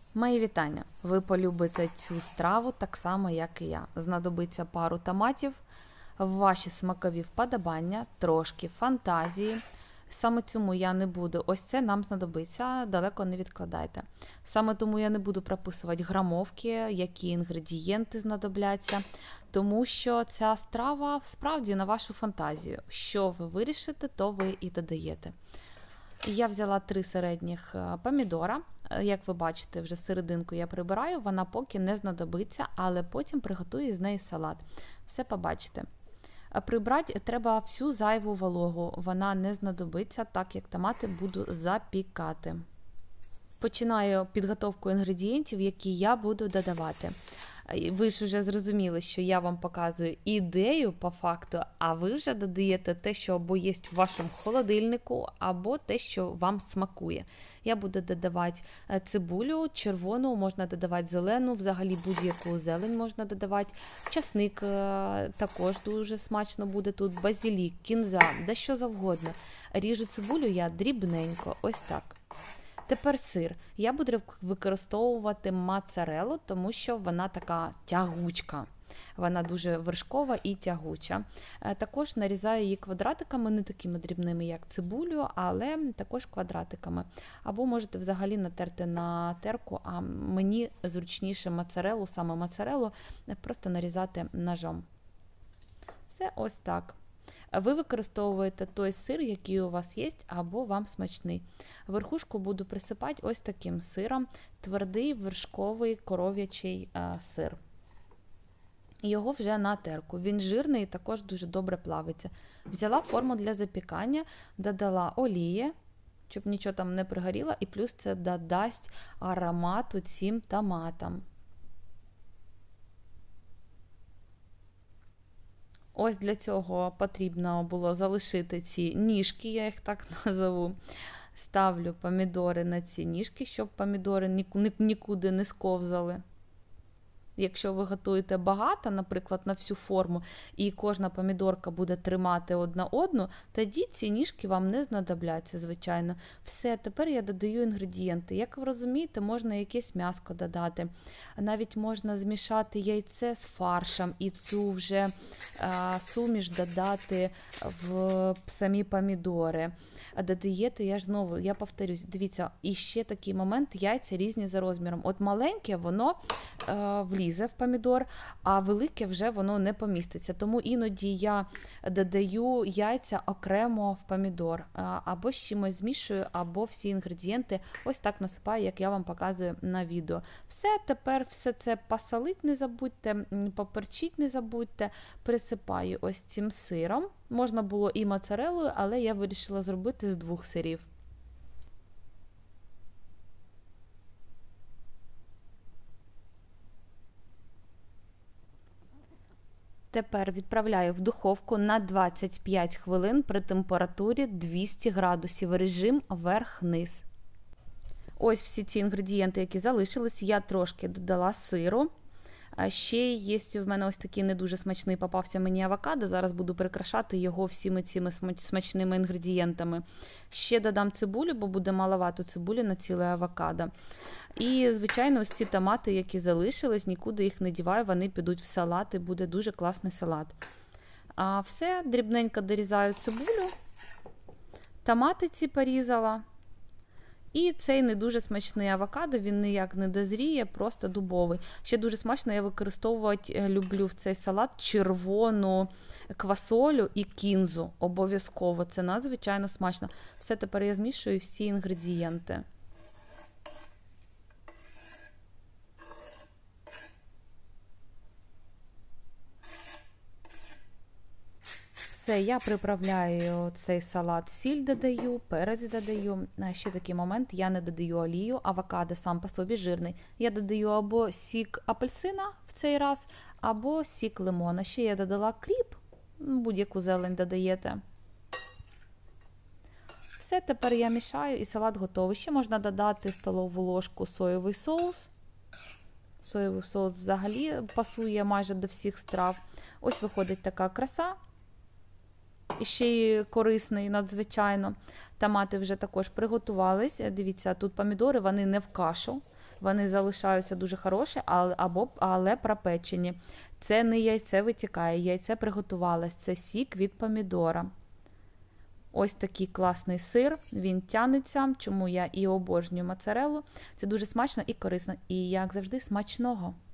Мої вітання! Ви полюбите цю страву так само, як і я. Знадобиться пару томатів, ваші смакові вподобання, трошки фантазії. Саме цьому я не буду. Ось це нам знадобиться, далеко не відкладайте. Саме тому я не буду прописувати грамовки, які інгредієнти знадобляться, тому що ця страва справді на вашу фантазію. Що ви вирішите, то ви і додаєте. Я взяла 3 середніх помідора. Як ви бачите, вже серединку я прибираю, вона поки не знадобиться, але потім приготую з неї салат. Все побачите. Прибрати треба всю зайву вологу, вона не знадобиться, так як томати буду запікати. Починаю підготовку інгредієнтів, які я буду додавати. Ви ж вже зрозуміли, що я вам показую ідею по факту, а ви вже додаєте те, що або є в вашому холодильнику, або те, що вам смакує. Я буду додавати цибулю, червону, можна додавати зелену, взагалі будь-яку зелень можна додавати. Часник також дуже смачно буде тут, базилік, кінза, де що завгодно. Ріжу цибулю я дрібненько, ось так. Тепер сир. Я буду використовувати моцареллу, тому що вона така тягучка. Вона дуже вершкова і тягуча. Також нарізаю її квадратиками, не такими дрібними, як цибулю, але також квадратиками. Або можете взагалі натерти на терку, а мені зручніше моцареллу, саме моцареллу, просто нарізати ножом. Все ось так. Ви використовуєте той сир, який у вас є, або вам смачний. Верхушку буду присипати ось таким сиром, твердий вершковий коров'ячий сир. Його вже на терку. Він жирний і також дуже добре плавиться. Взяла форму для запікання, додала олії, щоб нічого там не пригоріло, і плюс це додасть аромату цим томатам. Ось для цього потрібно було залишити ці ніжки, я їх так назову. Ставлю помідори на ці ніжки, щоб помідори нікуди не сковзали. Якщо ви готуєте багато, наприклад, на всю форму, і кожна помідорка буде тримати одна одну, тоді ці ніжки вам не знадобляться, звичайно. Все, тепер я додаю інгредієнти. Як ви розумієте, можна якесь м'яско додати. Навіть можна змішати яйце з фаршем і цю вже суміш додати в самі помідори. Додаєте, я повторюсь, дивіться, і ще такий момент, яйця різні за розміром. От маленьке, воно влізе в помідор, а велике вже воно не поміститься. Тому іноді я додаю яйця окремо в помідор. Або з чимось змішую, або всі інгредієнти ось так насипаю, як я вам показую на відео. Все, тепер все це посолить не забудьте, поперчить не забудьте. Присипаю ось цим сиром. Можна було і моцареллою, але я вирішила зробити з 2 сирів. Тепер відправляю в духовку на 25 хвилин при температурі 200 градусів, режим верх-низ. Ось всі ці інгредієнти, які залишились, я трошки додала сиру. Ще є в мене ось такий не дуже смачний попався мені авокадо, зараз буду прикрашати його всіми цими смачними інгредієнтами. Ще додам цибулю, бо буде маловато цибулі на ціле авокадо. І, звичайно, ось ці томати, які залишились, нікуди їх не діваю, вони підуть в салат і буде дуже класний салат. А все, дрібненько дорізаю цибулю, томати ці порізала. І цей не дуже смачний авокадо, він ніяк не дозріє, просто дубовий. Ще дуже смачно я використовувати люблю в цей салат червону квасолю і кінзу. Обов'язково, це надзвичайно смачно. Все, тепер я змішую всі інгредієнти. Все, я приправляю цей салат, сіль додаю, перець додаю. Ще такий момент, я не додаю олію, авокадо сам по собі жирний. Я додаю або сік апельсина в цей раз, або сік лимона. Ще я додала кріп, будь-яку зелень додаєте. Все, тепер я мішаю і салат готовий. Ще можна додати столову ложку соєвий соус. Соєвий соус взагалі пасує майже до всіх страв. Ось виходить така краса. І ще й корисний надзвичайно. Томати вже також приготувались. Дивіться, тут помідори, вони не в кашу. вони залишаються дуже хороші, але пропечені. Це не яйце витікає, яйце приготувалось, це сік від помідора. Ось такий класний сир, він тянеться, чому я і обожнюю моцареллу. Це дуже смачно і корисно. І, як завжди, смачного!